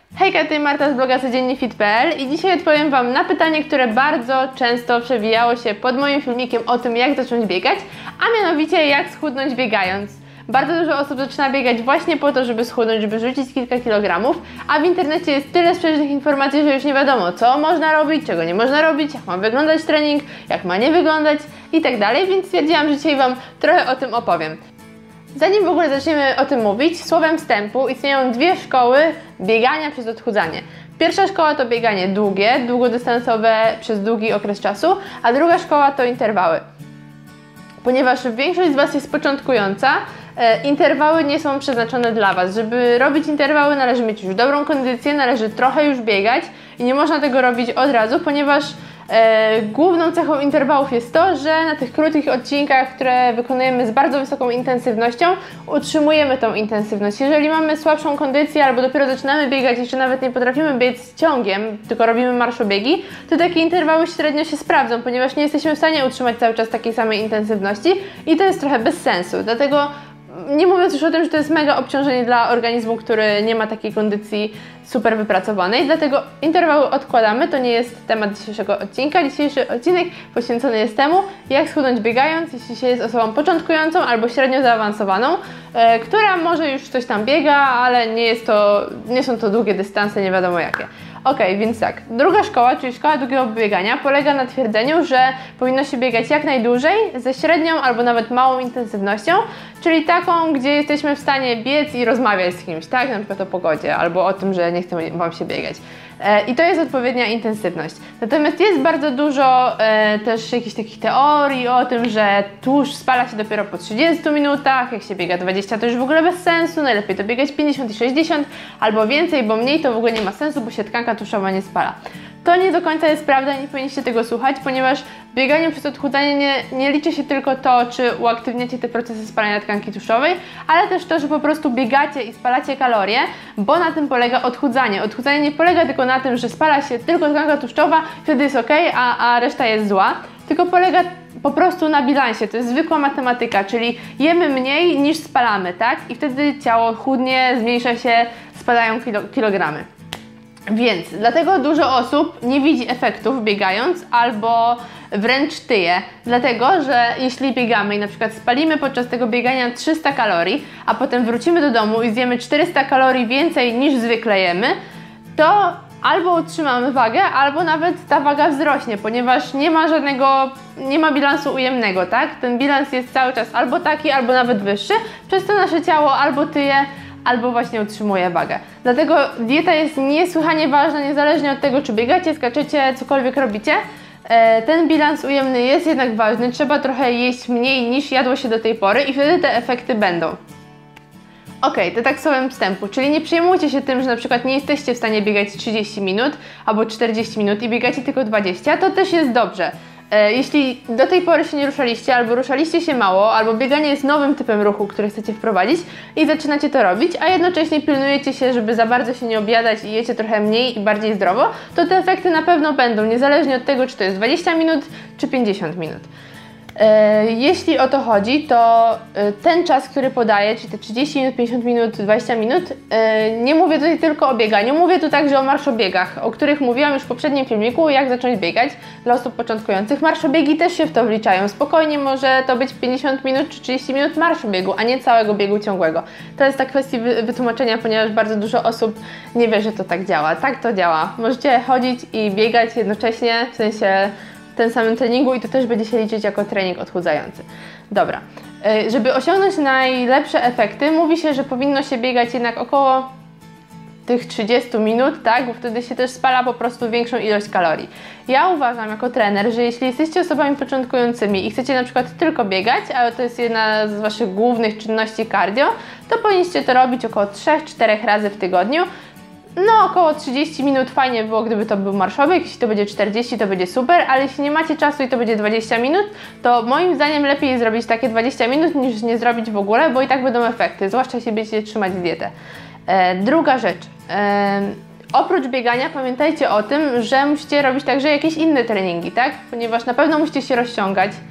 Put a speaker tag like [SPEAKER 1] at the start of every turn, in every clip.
[SPEAKER 1] Hejka, tutaj Marta z bloga codziennifit.pl i dzisiaj odpowiem Wam na pytanie, które bardzo często przewijało się pod moim filmikiem o tym, jak zacząć biegać, a mianowicie jak schudnąć biegając. Bardzo dużo osób zaczyna biegać właśnie po to, żeby schudnąć, żeby rzucić kilka kilogramów, a w internecie jest tyle sprzecznych informacji, że już nie wiadomo, co można robić, czego nie można robić, jak ma wyglądać trening, jak ma nie wyglądać i tak dalej, więc stwierdziłam, że dzisiaj Wam trochę o tym opowiem. Zanim w ogóle zaczniemy o tym mówić, słowem wstępu istnieją dwie szkoły biegania przez odchudzanie. Pierwsza szkoła to bieganie długie, długodystansowe przez długi okres czasu, a druga szkoła to interwały. Ponieważ większość z Was jest początkująca, interwały nie są przeznaczone dla Was. Żeby robić interwały, należy mieć już dobrą kondycję, należy trochę już biegać i nie można tego robić od razu, ponieważ główną cechą interwałów jest to, że na tych krótkich odcinkach, które wykonujemy z bardzo wysoką intensywnością, utrzymujemy tą intensywność. Jeżeli mamy słabszą kondycję albo dopiero zaczynamy biegać, jeszcze nawet nie potrafimy biec ciągiem, tylko robimy marszobiegi, to takie interwały średnio się sprawdzą, ponieważ nie jesteśmy w stanie utrzymać cały czas takiej samej intensywności i to jest trochę bez sensu. Dlatego nie mówiąc już o tym, że to jest mega obciążenie dla organizmu, który nie ma takiej kondycji super wypracowanej, dlatego interwały odkładamy, to nie jest temat dzisiejszego odcinka. Dzisiejszy odcinek poświęcony jest temu, jak schudnąć biegając, jeśli się jest osobą początkującą albo średnio zaawansowaną, która może już coś tam biega, ale nie są to długie dystanse, nie wiadomo jakie. Ok, więc tak, druga szkoła, czyli szkoła długiego biegania, polega na twierdzeniu, że powinno się biegać jak najdłużej, ze średnią albo nawet małą intensywnością, czyli taką, gdzie jesteśmy w stanie biec i rozmawiać z kimś, tak? Na przykład o pogodzie albo o tym, że nie chce Wam się biegać. I to jest odpowiednia intensywność. Natomiast jest bardzo dużo też jakichś takich teorii o tym, że tłuszcz spala się dopiero po 30 minutach, jak się biega 20 to już w ogóle bez sensu, najlepiej to biegać 50 i 60 albo więcej, bo mniej to w ogóle nie ma sensu, bo się tkanka tłuszczowa nie spala. To nie do końca jest prawda, nie powinniście tego słuchać, ponieważ w bieganiu przez odchudzanie nie liczy się tylko to, czy uaktywniacie te procesy spalania tkanki tłuszczowej, ale też to, że po prostu biegacie i spalacie kalorie, bo na tym polega odchudzanie. Odchudzanie nie polega tylko na tym, że spala się tylko tkanka tłuszczowa, wtedy jest ok, a reszta jest zła, tylko polega po prostu na bilansie. To jest zwykła matematyka, czyli jemy mniej niż spalamy, tak? I wtedy ciało chudnie, zmniejsza się, spadają kilogramy. Więc dlatego dużo osób nie widzi efektów biegając albo wręcz tyje, dlatego że jeśli biegamy i na przykład spalimy podczas tego biegania 300 kalorii, a potem wrócimy do domu i zjemy 400 kalorii więcej niż zwykle jemy, to albo utrzymamy wagę, albo nawet ta waga wzrośnie, ponieważ nie ma bilansu ujemnego, tak? Ten bilans jest cały czas albo taki, albo nawet wyższy, przez to nasze ciało albo tyje, albo właśnie utrzymuje wagę. Dlatego dieta jest niesłychanie ważna, niezależnie od tego, czy biegacie, skaczecie, cokolwiek robicie. Ten bilans ujemny jest jednak ważny, trzeba trochę jeść mniej niż jadło się do tej pory i wtedy te efekty będą. Ok, to tak słowem wstępu, czyli nie przejmujcie się tym, że na przykład nie jesteście w stanie biegać 30 minut albo 40 minut i biegacie tylko 20, to też jest dobrze. Jeśli do tej pory się nie ruszaliście, albo ruszaliście się mało, albo bieganie jest nowym typem ruchu, który chcecie wprowadzić i zaczynacie to robić, a jednocześnie pilnujecie się, żeby za bardzo się nie objadać i jecie trochę mniej i bardziej zdrowo, to te efekty na pewno będą, niezależnie od tego, czy to jest 20 minut, czy 50 minut. Jeśli o to chodzi, to ten czas, który podaję, czyli te 30 minut, 50 minut, 20 minut, nie mówię tutaj tylko o bieganiu, mówię tu także o marszobiegach, o których mówiłam już w poprzednim filmiku, jak zacząć biegać dla osób początkujących. Marszobiegi też się w to wliczają, spokojnie może to być 50 minut czy 30 minut marszobiegu, a nie całego biegu ciągłego. To jest ta kwestia wytłumaczenia, ponieważ bardzo dużo osób nie wie, że to tak działa. Tak to działa. Możecie chodzić i biegać jednocześnie, w sensie w tym samym treningu i to też będzie się liczyć jako trening odchudzający. Dobra, żeby osiągnąć najlepsze efekty, mówi się, że powinno się biegać jednak około tych 30 minut, tak? Bo wtedy się też spala po prostu większą ilość kalorii. Ja uważam jako trener, że jeśli jesteście osobami początkującymi i chcecie na przykład tylko biegać, ale to jest jedna z Waszych głównych czynności cardio, to powinniście to robić około 3-4 razy w tygodniu. No około 30 minut fajnie było, gdyby to był marszobieg, jeśli to będzie 40 to będzie super, ale jeśli nie macie czasu i to będzie 20 minut, to moim zdaniem lepiej jest zrobić takie 20 minut niż nie zrobić w ogóle, bo i tak będą efekty, zwłaszcza jeśli będziecie trzymać dietę. Druga rzecz, oprócz biegania pamiętajcie o tym, że musicie robić także jakieś inne treningi, tak? Ponieważ na pewno musicie się rozciągać,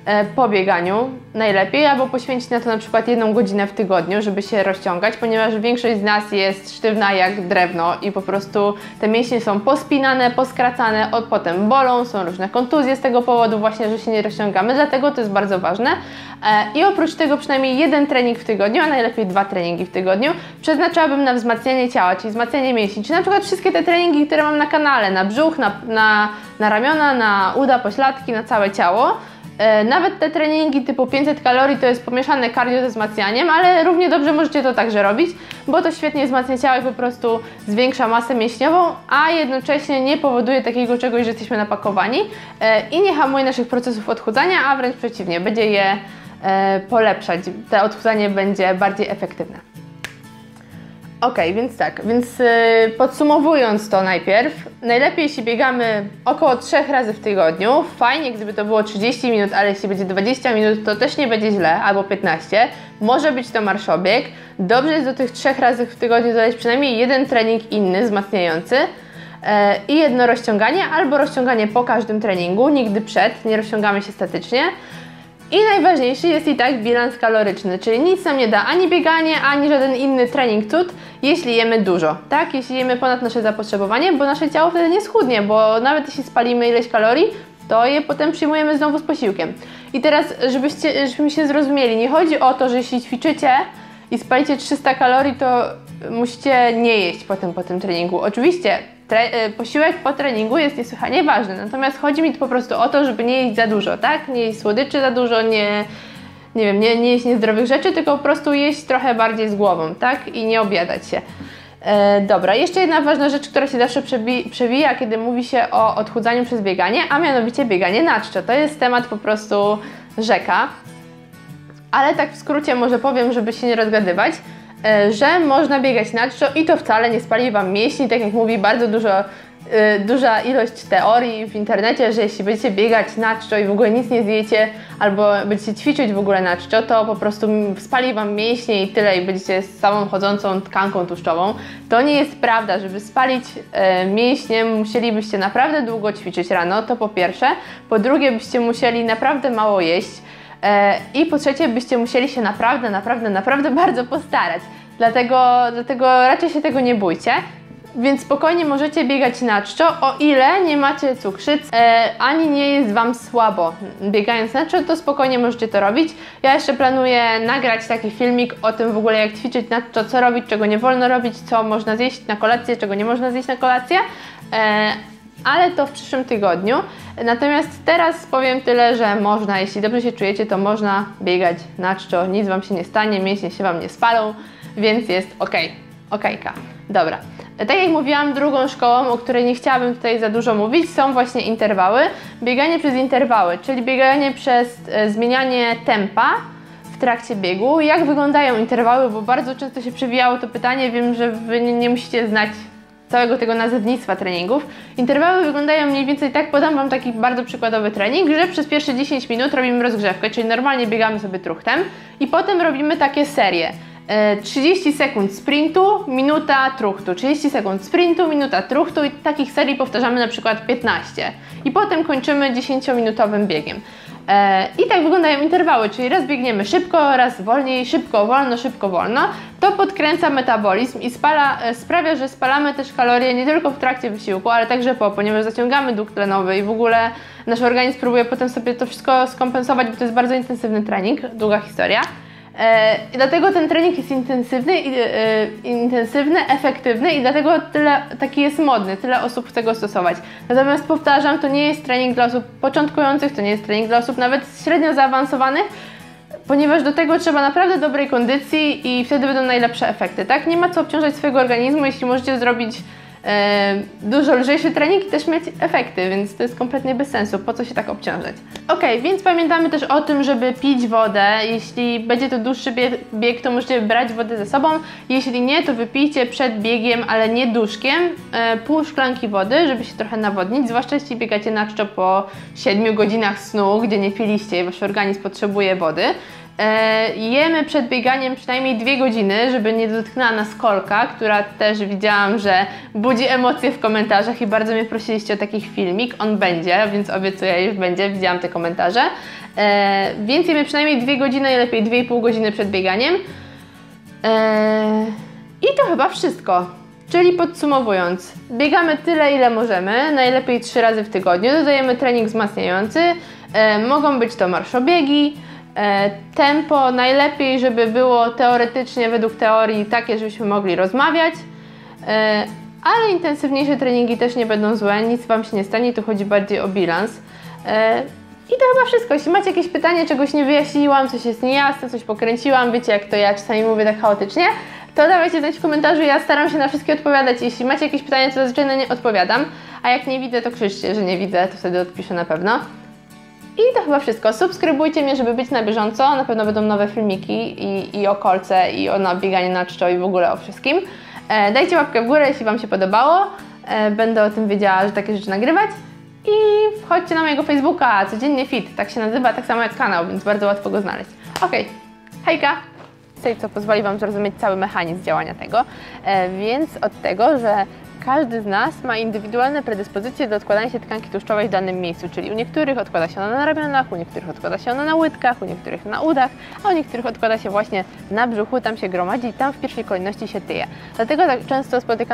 [SPEAKER 1] po bieganiu najlepiej, albo poświęcić na to na przykład 1 godzinę w tygodniu, żeby się rozciągać, ponieważ większość z nas jest sztywna jak drewno i po prostu te mięśnie są pospinane, poskracane, potem bolą, są różne kontuzje z tego powodu właśnie, że się nie rozciągamy, dlatego to jest bardzo ważne. I oprócz tego przynajmniej 1 trening w tygodniu, a najlepiej 2 treningi w tygodniu przeznaczałabym na wzmacnianie ciała, czyli wzmacnianie mięśni, czy na przykład wszystkie te treningi, które mam na kanale, na brzuch, na ramiona, na uda, pośladki, na całe ciało. Nawet te treningi typu 500 kalorii to jest pomieszane cardio ze wzmacnianiem, ale równie dobrze możecie to także robić, bo to świetnie wzmacnia ciało i po prostu zwiększa masę mięśniową, a jednocześnie nie powoduje takiego czegoś, że jesteśmy napakowani i nie hamuje naszych procesów odchudzania, a wręcz przeciwnie, będzie je polepszać. To odchudzanie będzie bardziej efektywne. Ok, więc podsumowując to najpierw, najlepiej jeśli biegamy około 3 razy w tygodniu, fajnie gdyby to było 30 minut, ale jeśli będzie 20 minut to też nie będzie źle, albo 15, może być to marszobieg, dobrze jest do tych 3 razy w tygodniu dodać przynajmniej 1 trening inny, wzmacniający i 1 rozciąganie, albo rozciąganie po każdym treningu, nigdy przed, nie rozciągamy się statycznie. I najważniejszy jest i tak bilans kaloryczny, czyli nic nam nie da ani bieganie, ani żaden inny trening cud, jeśli jemy dużo, tak? Jeśli jemy ponad nasze zapotrzebowanie, bo nasze ciało wtedy nie schudnie, bo nawet jeśli spalimy ileś kalorii, to je potem przyjmujemy znowu z posiłkiem. I teraz, żebyśmy się zrozumieli, nie chodzi o to, że jeśli ćwiczycie i spalicie 300 kalorii, to musicie nie jeść potem po tym treningu. Oczywiście posiłek po treningu jest niesłychanie ważny, natomiast chodzi mi po prostu o to, żeby nie jeść za dużo, tak? Nie jeść słodyczy za dużo, nie jeść niezdrowych rzeczy, tylko po prostu jeść trochę bardziej z głową, tak? I nie obiadać się. Dobra, jeszcze jedna ważna rzecz, która się zawsze przewija, kiedy mówi się o odchudzaniu przez bieganie, a mianowicie bieganie na czczo. To jest temat po prostu rzeka, ale tak w skrócie może powiem, żeby się nie rozgadywać, że można biegać na czczo i to wcale nie spali Wam mięśni, tak jak mówi bardzo duża ilość teorii w internecie, że jeśli będziecie biegać na czczo i w ogóle nic nie zjecie, albo będziecie ćwiczyć w ogóle na czczo, to po prostu spali Wam mięśnie i tyle i będziecie samą chodzącą tkanką tłuszczową. To nie jest prawda. Żeby spalić mięśnie, musielibyście naprawdę długo ćwiczyć rano, to po pierwsze. Po drugie, byście musieli naprawdę mało jeść. I po trzecie, byście musieli się naprawdę bardzo postarać. Dlatego raczej się tego nie bójcie. Więc spokojnie możecie biegać na czczo, o ile nie macie cukrzycy, ani nie jest Wam słabo. Biegając na czczo, to spokojnie możecie to robić. Ja jeszcze planuję nagrać taki filmik o tym w ogóle, jak ćwiczyć na czczo, co robić, czego nie wolno robić, co można zjeść na kolację, czego nie można zjeść na kolację. Ale to w przyszłym tygodniu. Natomiast teraz powiem tyle, że można, jeśli dobrze się czujecie, to można biegać na czczo, nic Wam się nie stanie, mięśnie się Wam nie spalą, więc jest ok. Okejka. Dobra. Tak jak mówiłam, drugą szkołą, o której nie chciałabym tutaj za dużo mówić, są właśnie interwały. Bieganie przez interwały, czyli bieganie przez zmienianie tempa w trakcie biegu. Jak wyglądają interwały, bo bardzo często się przewijało to pytanie, wiem, że Wy nie musicie znać całego tego nazewnictwa treningów. Interwały wyglądają mniej więcej tak, podam Wam taki bardzo przykładowy trening, że przez pierwsze 10 minut robimy rozgrzewkę, czyli normalnie biegamy sobie truchtem i potem robimy takie serie. 30 sekund sprintu, minuta truchtu, 30 sekund sprintu, minuta truchtu i takich serii powtarzamy na przykład 15 i potem kończymy 10-minutowym biegiem. I tak wyglądają interwały, czyli raz biegniemy szybko, raz wolniej, szybko, wolno, szybko, wolno. To podkręca metabolizm i sprawia, że spalamy też kalorie nie tylko w trakcie wysiłku, ale także po, ponieważ zaciągamy dług tlenowy i w ogóle nasz organizm próbuje potem sobie to wszystko skompensować, bo to jest bardzo intensywny trening, długa historia. I dlatego ten trening jest intensywny, efektywny i dlatego taki jest modny, tyle osób chce go stosować. Natomiast powtarzam, to nie jest trening dla osób początkujących, to nie jest trening dla osób nawet średnio zaawansowanych, ponieważ do tego trzeba naprawdę dobrej kondycji i wtedy będą najlepsze efekty, tak? Nie ma co obciążać swojego organizmu, jeśli możecie zrobić dużo lżejszy trening i też mieć efekty, więc to jest kompletnie bez sensu, po co się tak obciążać. Ok, więc pamiętamy też o tym, żeby pić wodę. Jeśli będzie to dłuższy bieg, to możecie brać wodę ze sobą. Jeśli nie, to wypijcie przed biegiem, ale nie duszkiem, pół szklanki wody, żeby się trochę nawodnić, zwłaszcza jeśli biegacie na czczo po 7 godzinach snu, gdzie nie piliście i wasz organizm potrzebuje wody. Jemy przed bieganiem przynajmniej 2 godziny, żeby nie dotknęła nas kolka, która też widziałam, że budzi emocje w komentarzach i bardzo mnie prosiliście o taki filmik. On będzie, więc obiecuję, już będzie, widziałam te komentarze. Więc jemy przynajmniej 2 godziny, najlepiej 2,5 godziny przed bieganiem. I to chyba wszystko. Czyli podsumowując, biegamy tyle, ile możemy, najlepiej 3 razy w tygodniu, dodajemy trening wzmacniający, mogą być to marszobiegi, tempo najlepiej, żeby było teoretycznie, według teorii takie, żebyśmy mogli rozmawiać, ale intensywniejsze treningi też nie będą złe, nic Wam się nie stanie, tu chodzi bardziej o bilans. I to chyba wszystko. Jeśli macie jakieś pytanie, czegoś nie wyjaśniłam, coś jest niejasne, coś pokręciłam, wiecie jak to ja czasami mówię tak chaotycznie, to dawajcie znać w komentarzu, ja staram się na wszystkie odpowiadać. Jeśli macie jakieś pytania, to zazwyczaj na nie odpowiadam, a jak nie widzę, to krzyczcie, że nie widzę, to wtedy odpiszę na pewno. I to chyba wszystko. Subskrybujcie mnie, żeby być na bieżąco. Na pewno będą nowe filmiki i o kolce, i o bieganiu na czczo i w ogóle o wszystkim. Dajcie łapkę w górę, jeśli Wam się podobało. Będę o tym wiedziała, że takie rzeczy nagrywać. I wchodźcie na mojego Facebooka, Codziennie Fit, tak się nazywa, tak samo jak kanał, więc bardzo łatwo go znaleźć. Okej, hejka! Co pozwoli Wam zrozumieć cały mechanizm działania tego, więc od tego, że każdy z nas ma indywidualne predyspozycje do odkładania się tkanki tłuszczowej w danym miejscu, czyli u niektórych odkłada się ona na ramionach, u niektórych odkłada się ona na łydkach, u niektórych na udach, a u niektórych odkłada się właśnie na brzuchu, tam się gromadzi i tam w pierwszej kolejności się tyje. Dlatego tak często spotykam